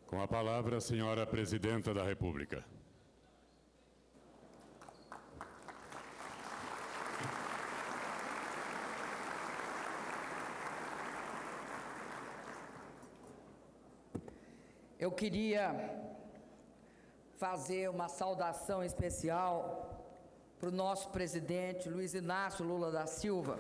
Com a palavra, a senhora Presidenta da República. Eu queria fazer uma saudação especial para o nosso presidente Luiz Inácio Lula da Silva.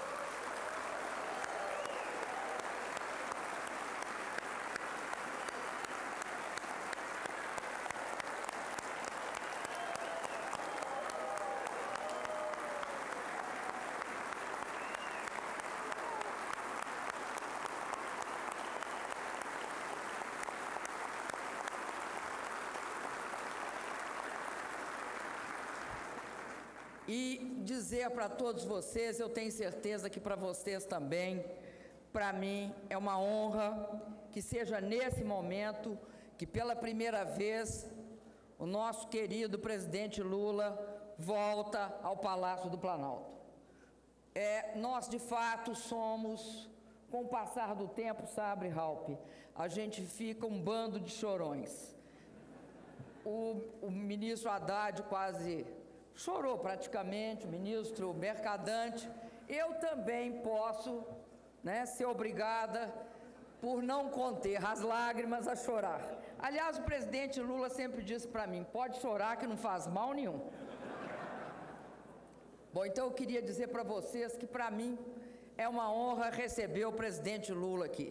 E dizer para todos vocês, eu tenho certeza que para vocês também, para mim é uma honra que seja nesse momento que pela primeira vez o nosso querido presidente Lula volta ao Palácio do Planalto. Nós de fato somos, com o passar do tempo, sabe, Ralph, a gente fica um bando de chorões. O ministro Haddad quase chorou praticamente, o ministro Mercadante. Eu também posso, ser obrigada, por não conter as lágrimas, a chorar. Aliás, o presidente Lula sempre disse para mim, pode chorar que não faz mal nenhum. Bom, então eu queria dizer para vocês que para mim é uma honra receber o presidente Lula aqui.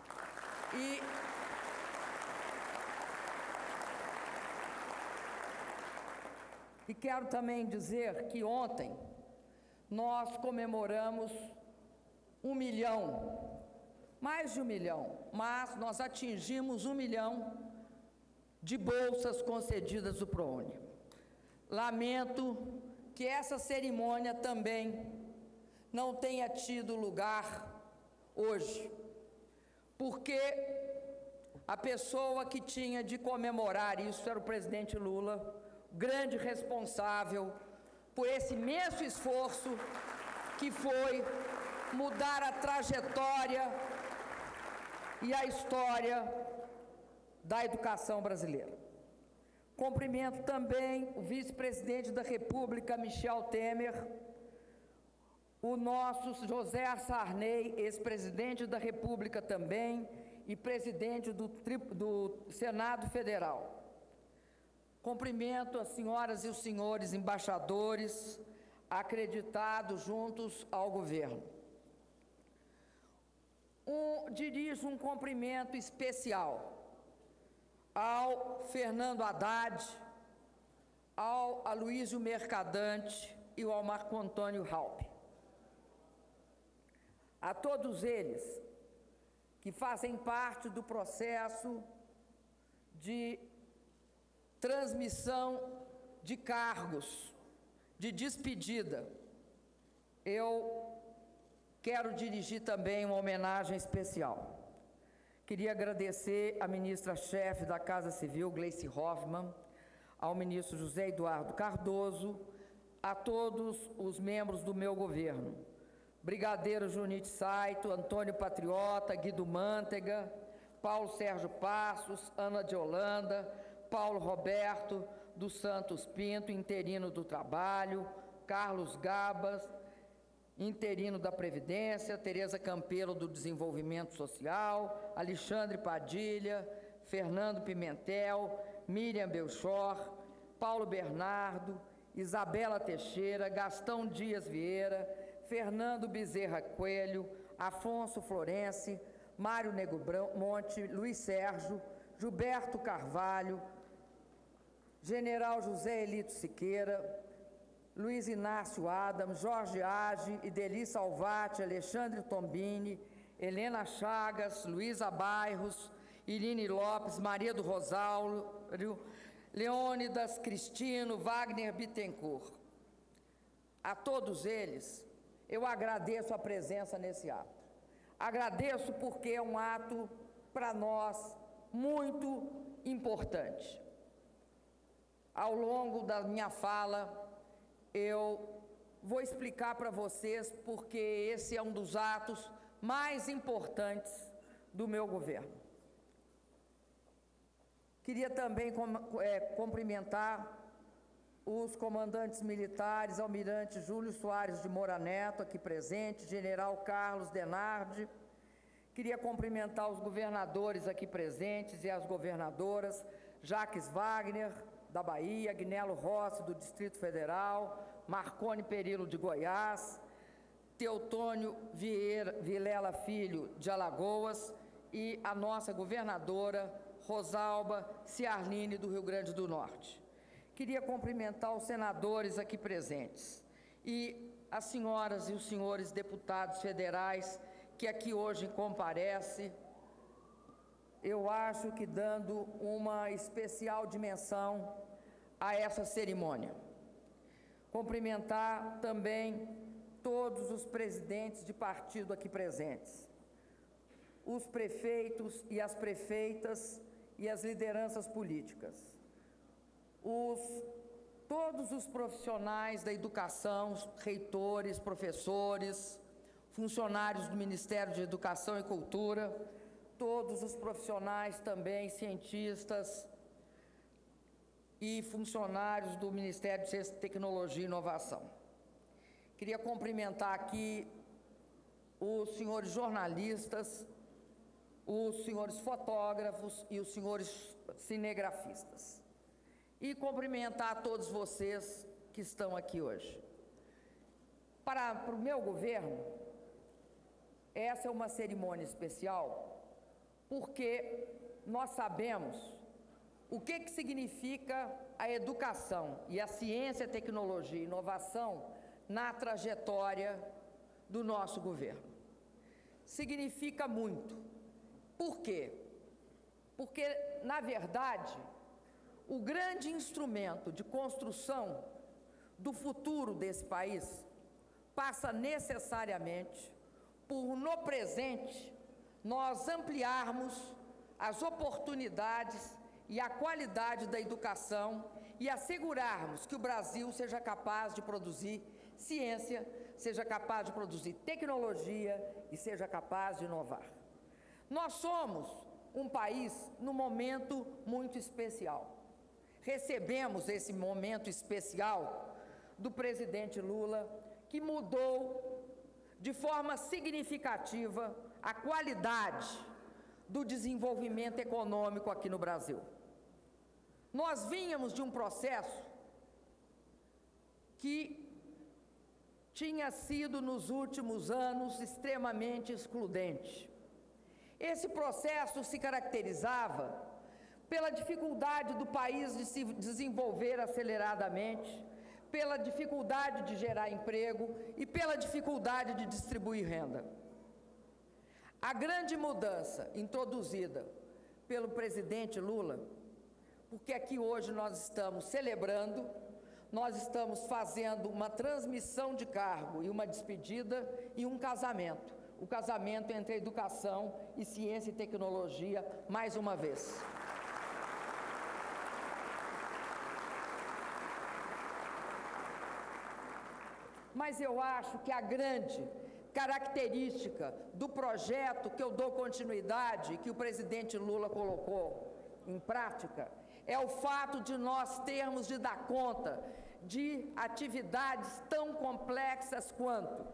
E quero também dizer que ontem nós comemoramos 1 milhão, mais de 1 milhão, mas nós atingimos 1 milhão de bolsas concedidas do ProUni. Lamento que essa cerimônia também não tenha tido lugar hoje, porque a pessoa que tinha de comemorar isso era o presidente Lula, grande responsável por esse imenso esforço que foi mudar a trajetória e a história da educação brasileira. Cumprimento também o vice-presidente da República, Michel Temer, o nosso José Sarney, ex-presidente da República também e presidente do Senado Federal. Cumprimento as senhoras e os senhores embaixadores acreditados juntos ao governo. Dirijo um cumprimento especial ao Fernando Haddad, ao Aloysio Mercadante e ao Marco Antônio Raupp. A todos eles que fazem parte do processo de transmissão de cargos, de despedida. Eu quero dirigir também uma homenagem especial. Queria agradecer à ministra-chefe da Casa Civil, Gleice Hoffmann, ao ministro José Eduardo Cardoso, a todos os membros do meu governo, Brigadeiro Junite Saito, Antônio Patriota, Guido Mantega, Paulo Sérgio Passos, Ana de Holanda, Paulo Roberto dos Santos Pinto, interino do Trabalho, Carlos Gabas, interino da Previdência, Tereza Campelo do Desenvolvimento Social, Alexandre Padilha, Fernando Pimentel, Miriam Belchor, Paulo Bernardo, Isabela Teixeira, Gastão Dias Vieira, Fernando Bezerra Coelho, Afonso Florense, Mário Negromonte, Luiz Sérgio, Gilberto Carvalho, General José Elito Siqueira, Luiz Inácio Adams, Jorge Age, Ideli Salvati, Alexandre Tombini, Helena Chagas, Luísa Bairros, Irine Lopes, Maria do Rosário, Leônidas Cristino, Wagner Bittencourt. A todos eles, eu agradeço a presença nesse ato. Agradeço porque é um ato, para nós, muito importante. Ao longo da minha fala, eu vou explicar para vocês porque esse é um dos atos mais importantes do meu governo. Queria também cumprimentar os comandantes militares, almirante Júlio Soares de Moura Neto, aqui presente, general Carlos Denardi. Queria cumprimentar os governadores aqui presentes e as governadoras, Jacques Wagner, da Bahia, Agnello Rossi, do Distrito Federal, Marconi Perillo, de Goiás, Teotônio Vilela Filho, de Alagoas, e a nossa governadora, Rosalba Ciarline, do Rio Grande do Norte. Queria cumprimentar os senadores aqui presentes e as senhoras e os senhores deputados federais que aqui hoje comparecem, eu acho que dando uma especial dimensão a essa cerimônia. Cumprimentar também todos os presidentes de partido aqui presentes, os prefeitos e as prefeitas e as lideranças políticas, todos os profissionais da educação, reitores, professores, funcionários do Ministério de Educação e Cultura, todos os profissionais também, cientistas e funcionários do Ministério de Ciência, Tecnologia e Inovação. Queria cumprimentar aqui os senhores jornalistas, os senhores fotógrafos e os senhores cinegrafistas. E cumprimentar a todos vocês que estão aqui hoje. Para o meu governo, essa é uma cerimônia especial, porque nós sabemos o que significa a educação e a ciência, tecnologia e inovação na trajetória do nosso governo. Significa muito. Por quê? Porque, na verdade, o grande instrumento de construção do futuro desse país passa necessariamente por, no presente, nós ampliarmos as oportunidades e a qualidade da educação e assegurarmos que o Brasil seja capaz de produzir ciência, seja capaz de produzir tecnologia e seja capaz de inovar. Nós somos um país num momento muito especial. Recebemos esse momento especial do presidente Lula, que mudou de forma significativa a qualidade do desenvolvimento econômico aqui no Brasil. Nós vínhamos de um processo que tinha sido, nos últimos anos, extremamente excludente. Esse processo se caracterizava pela dificuldade do país de se desenvolver aceleradamente, pela dificuldade de gerar emprego e pela dificuldade de distribuir renda. A grande mudança introduzida pelo presidente Lula, porque aqui hoje nós estamos celebrando, nós estamos fazendo uma transmissão de cargo e uma despedida e um casamento. O casamento entre a educação e ciência e tecnologia, mais uma vez. Mas eu acho que a grande característica do projeto que eu dou continuidade, que o presidente Lula colocou em prática, é o fato de nós termos de dar conta de atividades tão complexas quanto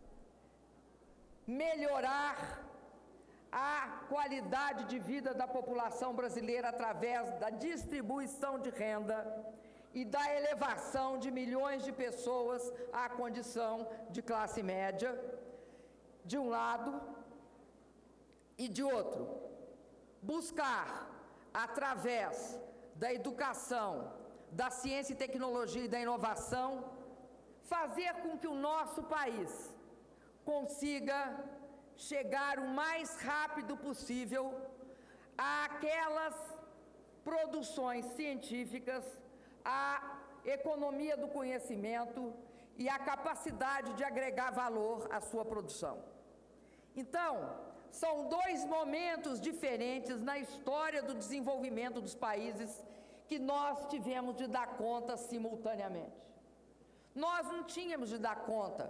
melhorar a qualidade de vida da população brasileira através da distribuição de renda e da elevação de milhões de pessoas à condição de classe média, de um lado, e de outro, buscar, através da educação, da ciência e tecnologia e da inovação, fazer com que o nosso país consiga chegar o mais rápido possível àquelas produções científicas, à economia do conhecimento e à capacidade de agregar valor à sua produção. Então, são dois momentos diferentes na história do desenvolvimento dos países que nós tivemos de dar conta simultaneamente. Nós não tínhamos de dar conta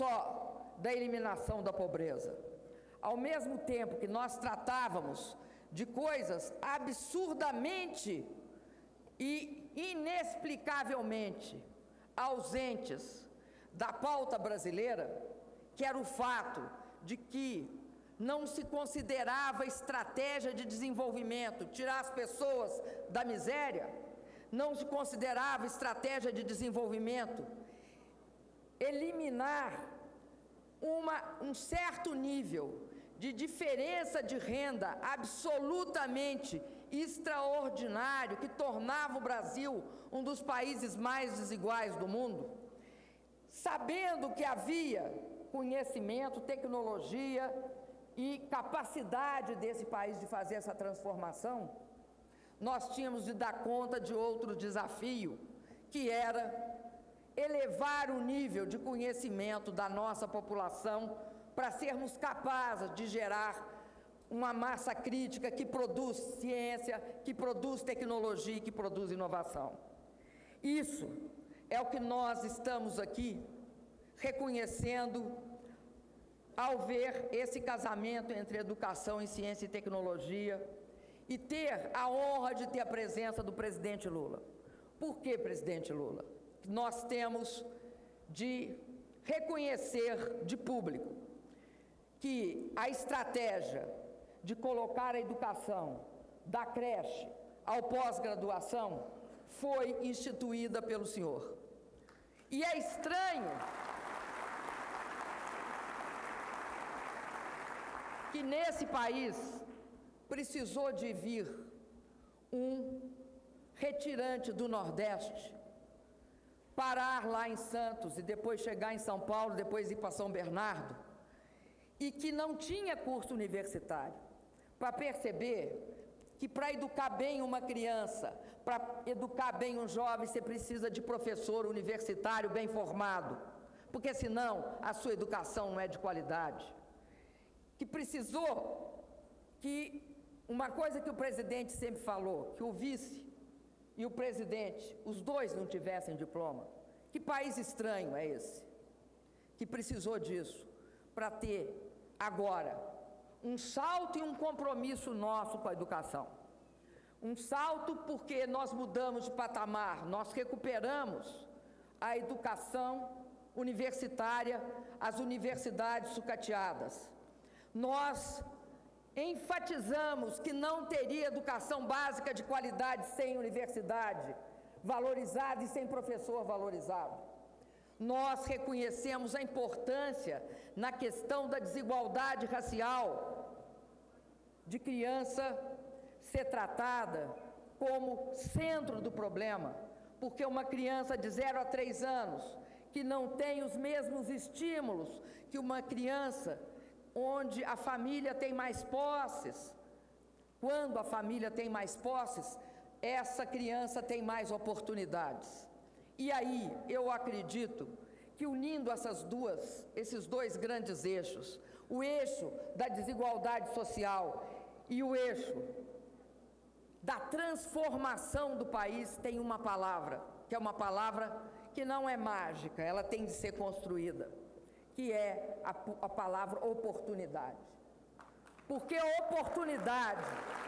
só da eliminação da pobreza. Ao mesmo tempo que nós tratávamos de coisas absurdamente e inexplicavelmente ausentes da pauta brasileira, que era o fato de que não se considerava estratégia de desenvolvimento tirar as pessoas da miséria, não se considerava estratégia de desenvolvimento eliminar um certo nível de diferença de renda absolutamente extraordinário, que tornava o Brasil um dos países mais desiguais do mundo, sabendo que havia conhecimento, tecnologia e capacidade desse país de fazer essa transformação, nós tínhamos de dar conta de outro desafio, que era elevar o nível de conhecimento da nossa população para sermos capazes de gerar uma massa crítica que produz ciência, que produz tecnologia e que produz inovação. Isso é o que nós estamos aqui reconhecendo ao ver esse casamento entre educação e ciência e tecnologia e ter a honra de ter a presença do presidente Lula. Por que, presidente Lula? Nós temos de reconhecer de público que a estratégia de colocar a educação da creche ao pós-graduação foi instituída pelo senhor. E é estranho que nesse país precisou de vir um retirante do Nordeste, parar lá em Santos e depois chegar em São Paulo, depois ir para São Bernardo, e que não tinha curso universitário, para perceber que para educar bem uma criança, para educar bem um jovem, você precisa de professor universitário bem formado, porque senão a sua educação não é de qualidade. Que precisou que, uma coisa que o presidente sempre falou, que o vice e o presidente, os dois não tivessem diploma. Que país estranho é esse? Que precisou disso para ter agora um salto e um compromisso nosso com a educação. Um salto porque nós mudamos de patamar, nós recuperamos a educação universitária, as universidades sucateadas. Nós enfatizamos que não teria educação básica de qualidade sem universidade valorizada e sem professor valorizado. Nós reconhecemos a importância na questão da desigualdade racial, de criança ser tratada como centro do problema, porque uma criança de 0 a 3 anos que não tem os mesmos estímulos que uma criança onde a família tem mais posses, quando a família tem mais posses, essa criança tem mais oportunidades. E aí, eu acredito que unindo esses dois grandes eixos, o eixo da desigualdade social e o eixo da transformação do país, tem uma palavra, que é uma palavra que não é mágica, ela tem de ser construída, que é a palavra oportunidade. Porque a oportunidade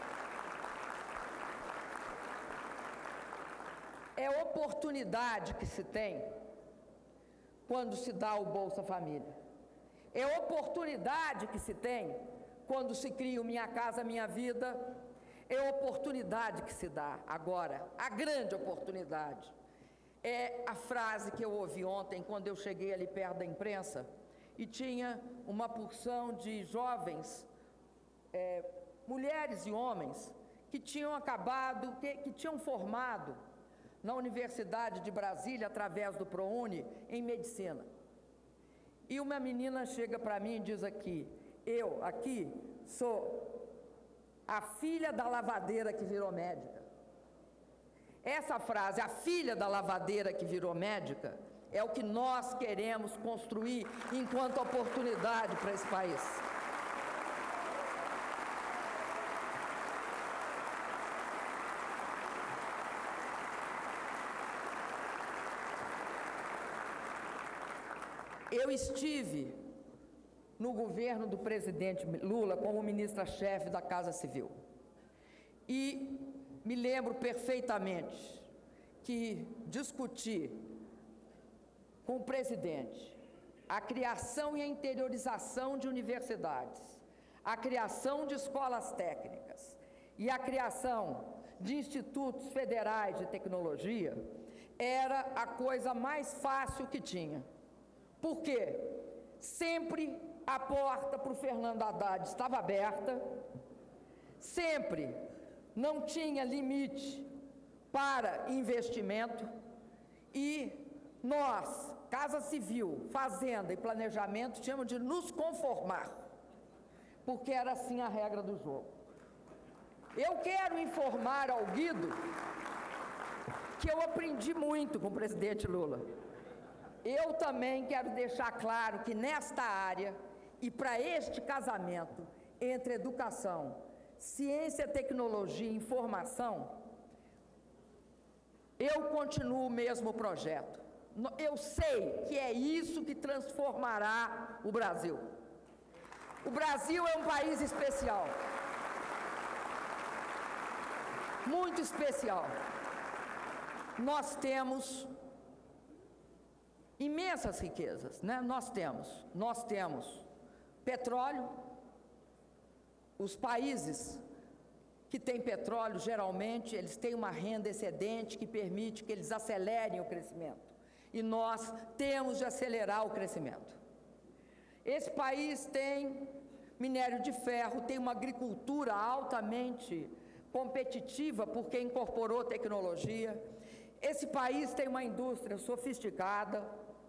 é oportunidade que se tem quando se dá o Bolsa Família. É oportunidade que se tem quando se cria o Minha Casa Minha Vida. É oportunidade que se dá agora, a grande oportunidade. É a frase que eu ouvi ontem, quando eu cheguei ali perto da imprensa, e tinha uma porção de jovens, mulheres e homens, que tinham acabado, que tinham formado na Universidade de Brasília, através do ProUni, em medicina. E uma menina chega para mim e diz aqui, eu aqui sou a filha da lavadeira que virou médica. Essa frase, a filha da lavadeira que virou médica, é o que nós queremos construir enquanto oportunidade para esse país. Eu estive no governo do presidente Lula como ministra-chefe da Casa Civil. E me lembro perfeitamente que discuti com o presidente a criação e a interiorização de universidades, a criação de escolas técnicas e a criação de institutos federais de tecnologia era a coisa mais fácil que tinha. Por quê? Sempre a porta para o Fernando Haddad estava aberta, sempre não tinha limite para investimento e nós, Casa Civil, Fazenda e Planejamento, tínhamos de nos conformar, porque era assim a regra do jogo. Eu quero informar ao Guido que eu aprendi muito com o presidente Lula. Eu também quero deixar claro que nesta área e para este casamento entre educação, ciência, tecnologia e informação, eu continuo o mesmo projeto. Eu sei que é isso que transformará o Brasil. O Brasil é um país especial. Muito especial. Nós temos imensas riquezas, né? Nós temos petróleo. Os países que têm petróleo, geralmente, eles têm uma renda excedente que permite que eles acelerem o crescimento. E nós temos de acelerar o crescimento. Esse país tem minério de ferro, tem uma agricultura altamente competitiva porque incorporou tecnologia. Esse país tem uma indústria sofisticada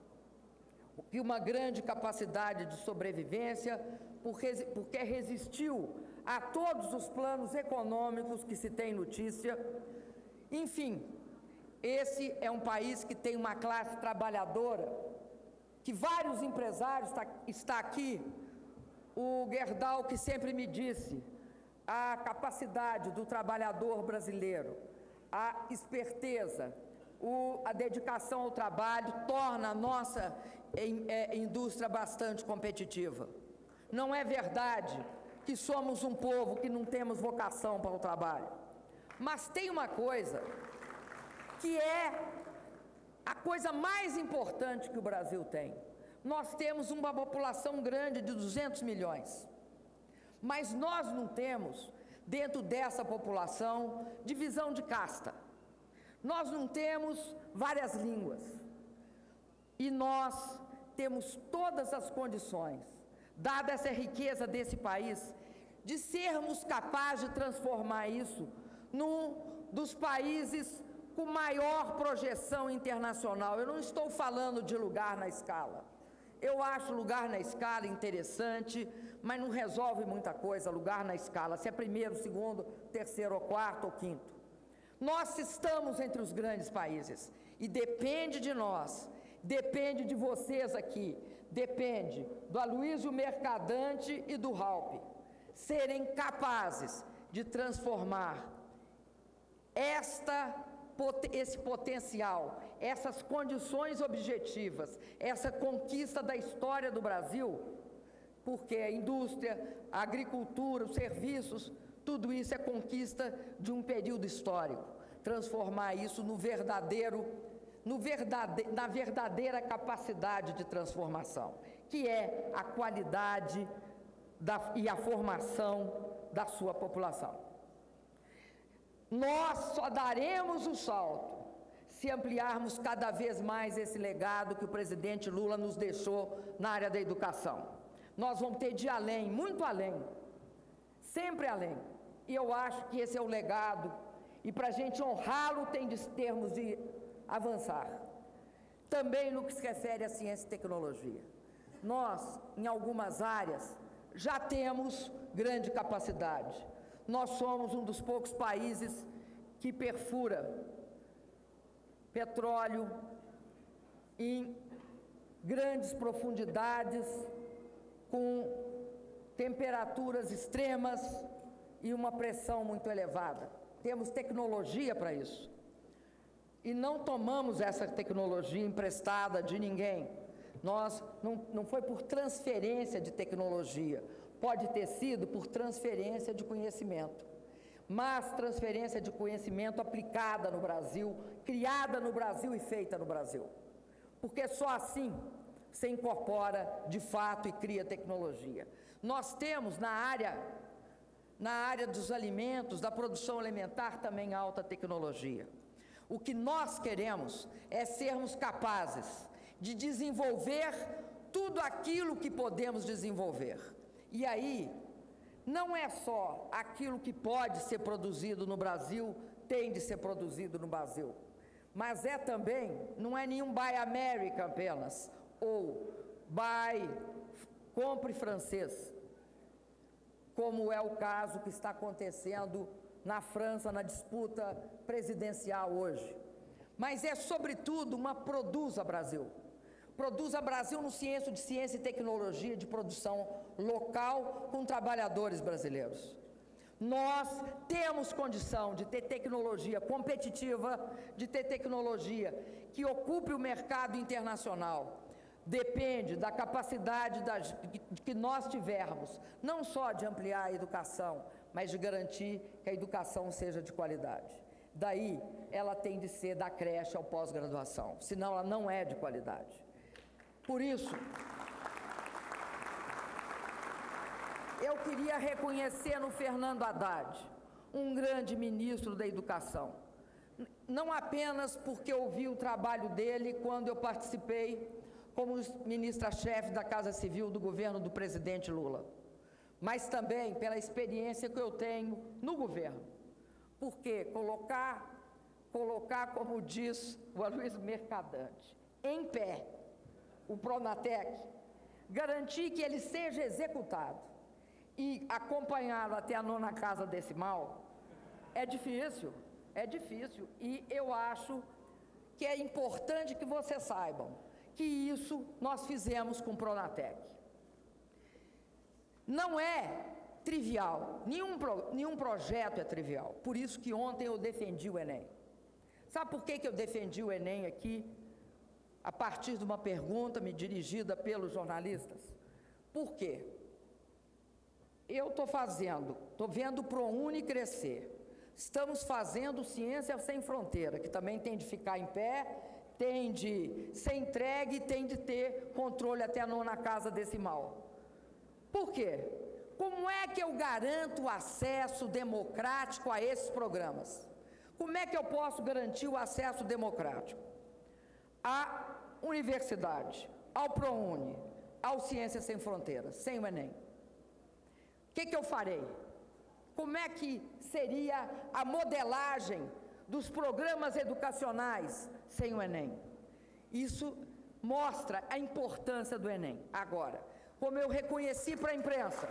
e uma grande capacidade de sobrevivência porque resistiu a todos os planos econômicos que se tem notícia. Enfim, esse é um país que tem uma classe trabalhadora, que vários empresários, está aqui o Gerdau, que sempre me disse, a capacidade do trabalhador brasileiro, a esperteza, a dedicação ao trabalho torna a nossa indústria bastante competitiva. Não é verdade que somos um povo que não temos vocação para o trabalho. Mas tem uma coisa que é a coisa mais importante que o Brasil tem. Nós temos uma população grande de 200 milhões. Mas nós não temos, dentro dessa população, divisão de casta. Nós não temos várias línguas. E nós temos todas as condições, dada essa riqueza desse país, de sermos capazes de transformar isso num dos países com maior projeção internacional. Eu não estou falando de lugar na escala. Eu acho lugar na escala interessante, mas não resolve muita coisa, lugar na escala, se é primeiro, segundo, terceiro, ou quarto ou quinto. Nós estamos entre os grandes países e depende de nós, depende de vocês aqui, depende do Aloysio Mercadante e do Raup serem capazes de transformar esse potencial, essas condições objetivas, essa conquista da história do Brasil, porque a indústria, a agricultura, os serviços, tudo isso é conquista de um período histórico. Transformar isso na verdadeira capacidade de transformação, que é a qualidade e a formação da sua população. Nós só daremos o salto se ampliarmos cada vez mais esse legado que o presidente Lula nos deixou na área da educação. Nós vamos ter de ir além, muito além, sempre além. E eu acho que esse é o legado, e para a gente honrá-lo termos de avançar. Também no que se refere à ciência e tecnologia. Nós, em algumas áreas, já temos grande capacidade. Nós somos um dos poucos países que perfura petróleo em grandes profundidades, com temperaturas extremas e uma pressão muito elevada. Temos tecnologia para isso. E não tomamos essa tecnologia emprestada de ninguém. Não foi por transferência de tecnologia, pode ter sido por transferência de conhecimento. mas transferência de conhecimento aplicada no Brasil, criada no Brasil e feita no Brasil. Porque só assim se incorpora de fato e cria tecnologia. Nós temos na área dos alimentos, da produção alimentar, também alta tecnologia. O que nós queremos é sermos capazes de desenvolver tudo aquilo que podemos desenvolver. E aí, não é só aquilo que pode ser produzido no Brasil, tem de ser produzido no Brasil, mas é também, não é nenhum Buy American apenas, ou compre francês, como é o caso que está acontecendo na França, na disputa presidencial hoje. Mas é, sobretudo, uma Produza Brasil. Produza Brasil no ciência e tecnologia de produção local com trabalhadores brasileiros. Nós temos condição de ter tecnologia competitiva, de ter tecnologia que ocupe o mercado internacional. Depende da capacidade que nós tivermos, não só de ampliar a educação, mas de garantir que a educação seja de qualidade. Daí, ela tem de ser da creche ao pós-graduação, senão ela não é de qualidade. Por isso, eu queria reconhecer no Fernando Haddad, um grande ministro da educação, não apenas porque eu vi o trabalho dele quando eu participei como ministra-chefe da Casa Civil do governo do presidente Lula, mas também pela experiência que eu tenho no governo. Porque colocar, como diz o Aloysio Mercadante, em pé, o Pronatec, garantir que ele seja executado e acompanhá-lo até a 9ª casa decimal, é difícil, e eu acho que é importante que vocês saibam que isso nós fizemos com o Pronatec. Não é trivial, nenhum projeto é trivial, por isso que ontem eu defendi o Enem. Sabe por que eu defendi o Enem aqui, a partir de uma pergunta me dirigida pelos jornalistas? Por quê? Eu estou vendo o ProUni crescer, estamos fazendo Ciência Sem Fronteira, que também tem de ficar em pé, tem de ser entregue e tem de ter controle até a 9ª casa decimal. Por quê? Como é que eu garanto o acesso democrático a esses programas? Como é que eu posso garantir o acesso democrático à universidade, ao ProUni, ao Ciência Sem Fronteiras, sem o Enem? O que eu farei? Como é que seria a modelagem dos programas educacionais sem o Enem? Isso mostra a importância do Enem. Agora, como eu reconheci para a imprensa,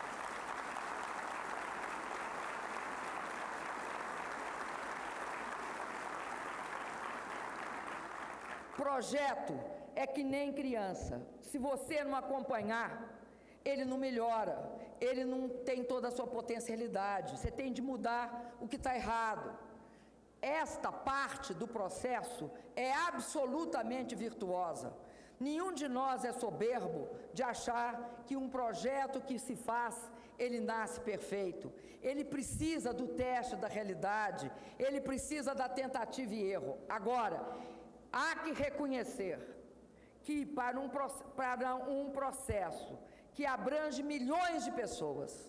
projeto é que nem criança. Se você não acompanhar, ele não melhora, ele não tem toda a sua potencialidade. Você tem de mudar o que está errado. Esta parte do processo é absolutamente virtuosa. Nenhum de nós é soberbo de achar que um projeto que se faz, ele nasce perfeito. Ele precisa do teste da realidade, ele precisa da tentativa e erro. Agora, há que reconhecer que para um processo que abrange milhões de pessoas,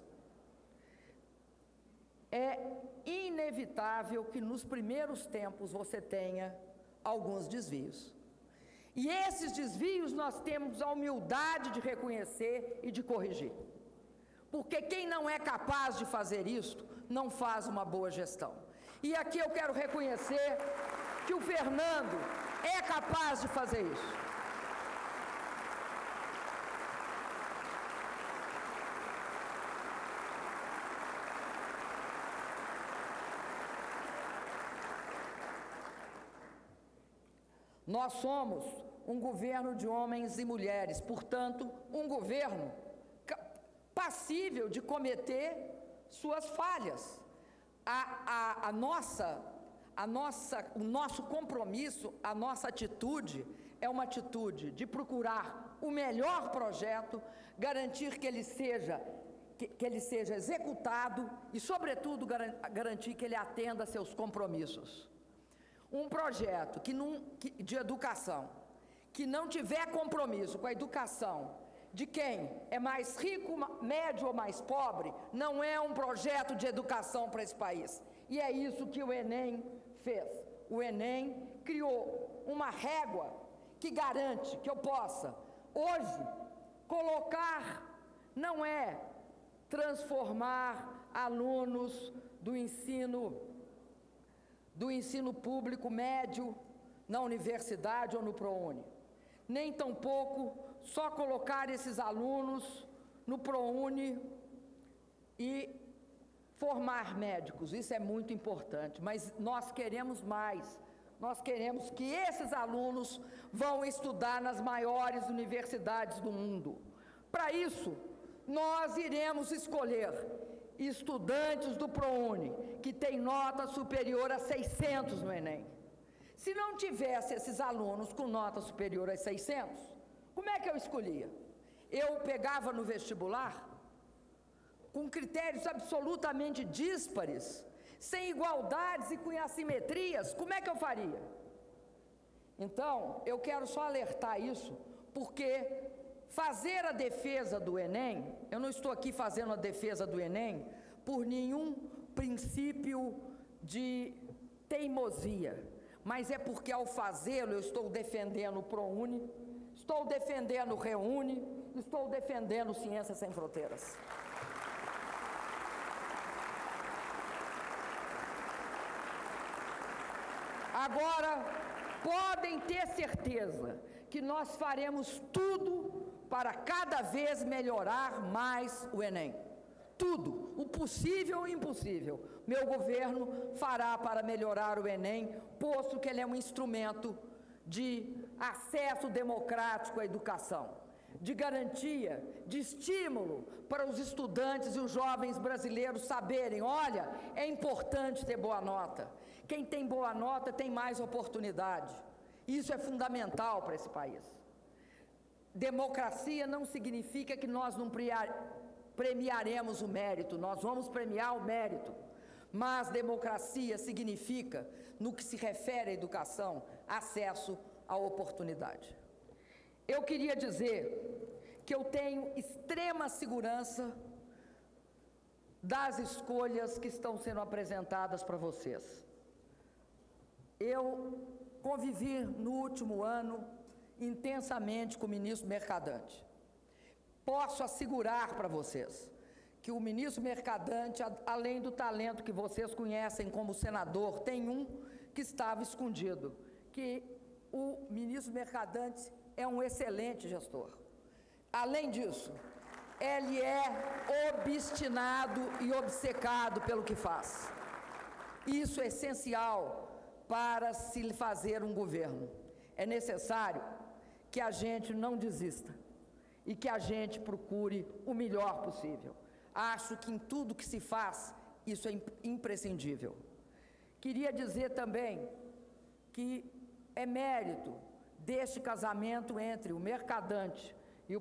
é inevitável que nos primeiros tempos você tenha alguns desvios. E esses desvios nós temos a humildade de reconhecer e de corrigir. Porque quem não é capaz de fazer isto, não faz uma boa gestão. E aqui eu quero reconhecer que o Fernando é capaz de fazer isso. Nós somos um governo de homens e mulheres, portanto, um governo passível de cometer suas falhas. O nosso compromisso, a nossa atitude é uma atitude de procurar o melhor projeto, garantir que ele seja que ele seja executado e, sobretudo, garantir que ele atenda a seus compromissos. Um projeto de educação que não tiver compromisso com a educação de quem é mais rico, médio ou mais pobre, não é um projeto de educação para esse país. E é isso que o Enem fez. O Enem criou uma régua que garante que eu possa, hoje, colocar, não é transformar alunos do ensino público médio na universidade ou no ProUni, nem tampouco só colocar esses alunos no ProUni e formar médicos. Isso é muito importante, mas nós queremos mais. Nós queremos que esses alunos vão estudar nas maiores universidades do mundo. Para isso, nós iremos escolher estudantes do ProUni que têm nota superior a 600 no Enem. Se não tivesse esses alunos com nota superior a 600, como é que eu escolhia? Eu pegava no vestibular com critérios absolutamente díspares, sem igualdades e com assimetrias, como é que eu faria? Então, eu quero só alertar isso, porque fazer a defesa do Enem, eu não estou aqui fazendo a defesa do Enem por nenhum princípio de teimosia, mas é porque ao fazê-lo eu estou defendendo o ProUni, estou defendendo o ReUni, estou defendendo Ciências Sem Fronteiras. Agora, podem ter certeza que nós faremos tudo para cada vez melhorar mais o Enem. Tudo, o possível e o impossível, meu governo fará para melhorar o Enem, posto que ele é um instrumento de acesso democrático à educação, de garantia, de estímulo para os estudantes e os jovens brasileiros saberem, olha, é importante ter boa nota. Quem tem boa nota tem mais oportunidade. Isso é fundamental para esse país. Democracia não significa que nós não premiaremos o mérito, nós vamos premiar o mérito. Mas democracia significa, no que se refere à educação, acesso à oportunidade. Eu queria dizer que eu tenho extrema segurança das escolhas que estão sendo apresentadas para vocês. Eu convivi no último ano intensamente com o ministro Mercadante. Posso assegurar para vocês que o ministro Mercadante, além do talento que vocês conhecem como senador, tem um que estava escondido, que o ministro Mercadante é um excelente gestor. Além disso, ele é obstinado e obcecado pelo que faz. Isso é essencial para se fazer um governo. É necessário que a gente não desista e que a gente procure o melhor possível. Acho que em tudo que se faz, isso é imprescindível. Queria dizer também que é mérito deste casamento entre o Mercadante e o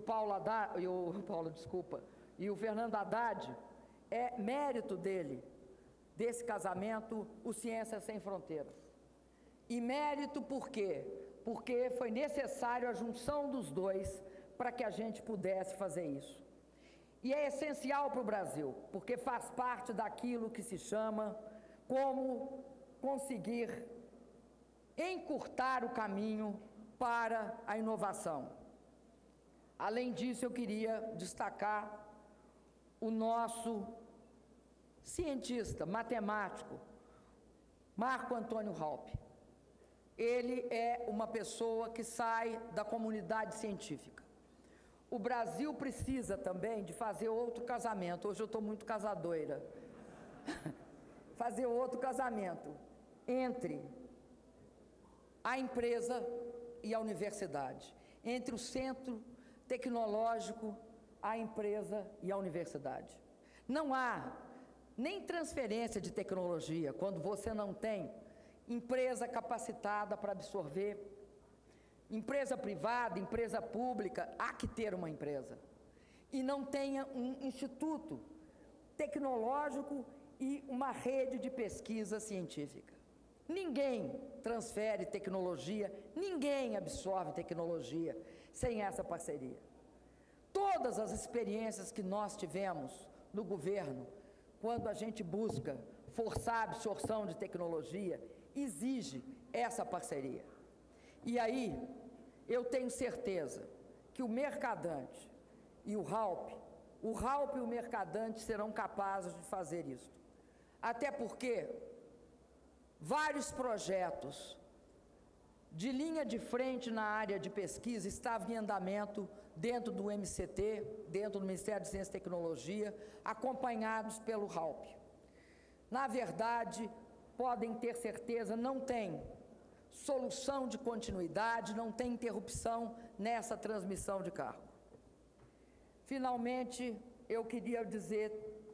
Fernando Haddad, é mérito desse casamento, o Ciências Sem Fronteiras. E mérito por quê? Porque foi necessário a junção dos dois para que a gente pudesse fazer isso. E é essencial para o Brasil, porque faz parte daquilo que se chama como conseguir encurtar o caminho para a inovação. Além disso, eu queria destacar o nosso cientista, matemático, Marco Antônio Raupp. Ele é uma pessoa que sai da comunidade científica. O Brasil precisa também de fazer outro casamento. Hoje eu estou muito casadoira. Fazer outro casamento entre a empresa e a universidade, entre o centro tecnológico, a empresa e a universidade. Não há nem transferência de tecnologia quando você não tem empresa capacitada para absorver. Empresa privada, empresa pública, há que ter uma empresa e não tenha um instituto tecnológico e uma rede de pesquisa científica. Ninguém transfere tecnologia, ninguém absorve tecnologia sem essa parceria. Todas as experiências que nós tivemos no governo, quando a gente busca forçar a absorção de tecnologia, exige essa parceria. E aí, eu tenho certeza que o Mercadante e o Halp e o Mercadante serão capazes de fazer isso. Até porque vários projetos de linha de frente na área de pesquisa estavam em andamento dentro do MCT, dentro do Ministério de Ciência e Tecnologia, acompanhados pelo Halp. Na verdade, podem ter certeza, não tem solução de continuidade, não tem interrupção nessa transmissão de cargo. Finalmente, eu queria dizer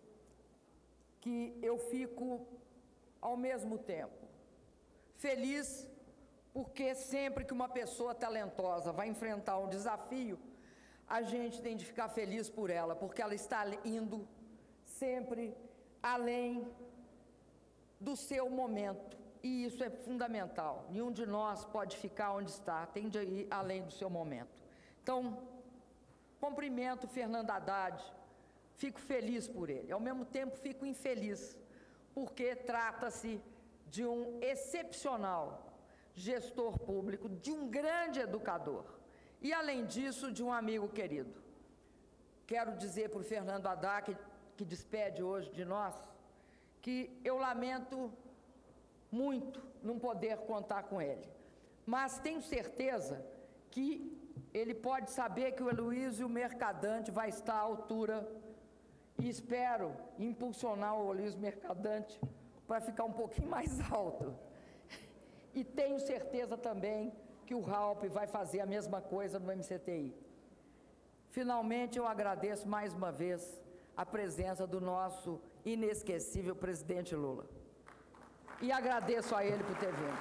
que eu fico, ao mesmo tempo, feliz, porque sempre que uma pessoa talentosa vai enfrentar um desafio, a gente tem de ficar feliz por ela, porque ela está indo sempre além do seu momento, e isso é fundamental. Nenhum de nós pode ficar onde está, tem de ir além do seu momento. Então, cumprimento o Fernando Haddad, fico feliz por ele, ao mesmo tempo fico infeliz, porque trata-se de um excepcional gestor público, de um grande educador e, além disso, de um amigo querido. Quero dizer para o Fernando Haddad, que despede hoje de nós, que eu lamento muito não poder contar com ele, mas tenho certeza que ele pode saber que o Aloysio Mercadante vai estar à altura e espero impulsionar o Aloysio Mercadante para ficar um pouquinho mais alto. E tenho certeza também que o Halp vai fazer a mesma coisa no MCTI. Finalmente, eu agradeço mais uma vez a presença do nosso inesquecível presidente Lula. E agradeço a ele por ter vindo.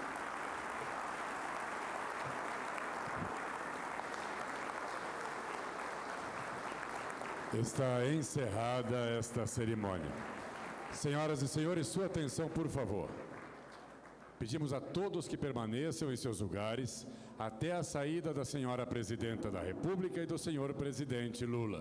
Está encerrada esta cerimônia. Senhoras e senhores, sua atenção, por favor. Pedimos a todos que permaneçam em seus lugares até a saída da senhora Presidenta da República e do senhor Presidente Lula.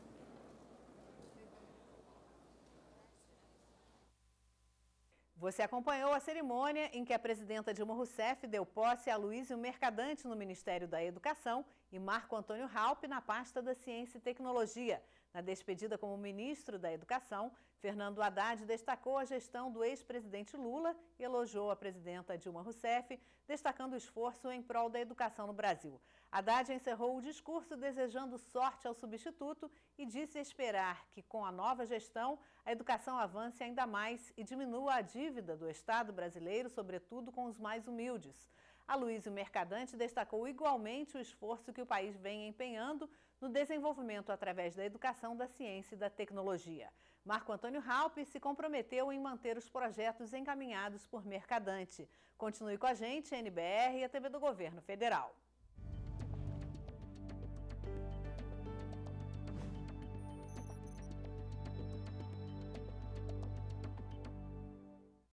Você acompanhou a cerimônia em que a presidenta Dilma Rousseff deu posse a Aloysio Mercadante no Ministério da Educação e Marco Antônio Halp na pasta da Ciência e Tecnologia. Na despedida como ministro da Educação, Fernando Haddad destacou a gestão do ex-presidente Lula e elogiou a presidenta Dilma Rousseff, destacando o esforço em prol da educação no Brasil. Haddad encerrou o discurso desejando sorte ao substituto e disse esperar que, com a nova gestão, a educação avance ainda mais e diminua a dívida do Estado brasileiro, sobretudo com os mais humildes. Aloysio Mercadante destacou igualmente o esforço que o país vem empenhando no desenvolvimento através da educação, da ciência e da tecnologia. Marco Antônio Halp se comprometeu em manter os projetos encaminhados por Mercadante. Continue com a gente, NBR e a TV do Governo Federal.